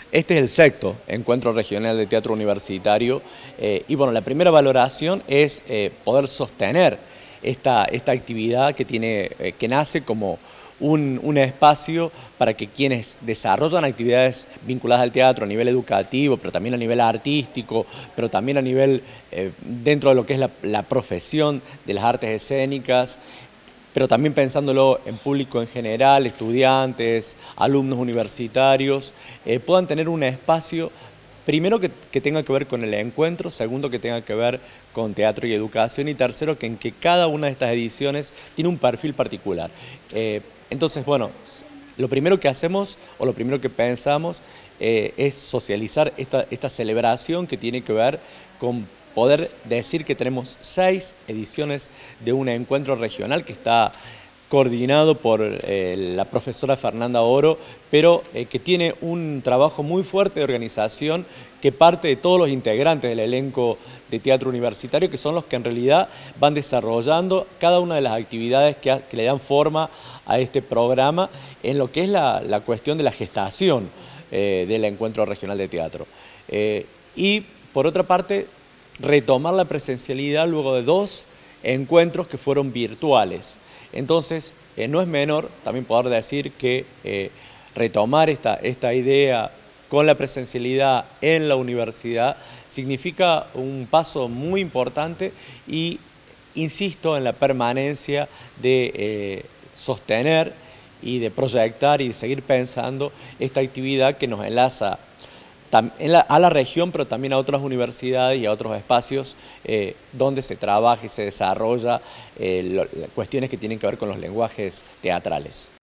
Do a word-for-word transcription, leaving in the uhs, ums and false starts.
Este es el sexto encuentro regional de teatro universitario eh, y bueno, la primera valoración es eh, poder sostener esta, esta actividad que, tiene, eh, que nace como un, un espacio para que quienes desarrollan actividades vinculadas al teatro a nivel educativo, pero también a nivel artístico, pero también a nivel eh, dentro de lo que es la, la profesión de las artes escénicas, pero también pensándolo en público en general, estudiantes, alumnos universitarios, eh, puedan tener un espacio, primero que, que tenga que ver con el encuentro, segundo que tenga que ver con teatro y educación, y tercero que en que cada una de estas ediciones tiene un perfil particular. Eh, entonces, bueno, lo primero que hacemos o lo primero que pensamos eh, es socializar esta, esta celebración que tiene que ver con poder decir que tenemos seis ediciones de un encuentro regional que está coordinado por eh, la profesora Fernanda Oro, pero eh, que tiene un trabajo muy fuerte de organización que parte de todos los integrantes del elenco de teatro universitario, que son los que en realidad van desarrollando cada una de las actividades que, que le dan forma a este programa en lo que es la, la cuestión de la gestación eh, del encuentro regional de teatro. Eh, y por otra parte, retomar la presencialidad luego de dos encuentros que fueron virtuales. Entonces, eh, no es menor también poder decir que eh, retomar esta, esta idea con la presencialidad en la universidad significa un paso muy importante y insisto en la permanencia de eh, sostener y de proyectar y de seguir pensando esta actividad que nos enlaza a la región, pero también a otras universidades y a otros espacios eh, donde se trabaja y se desarrolla eh, lo, cuestiones que tienen que ver con los lenguajes teatrales.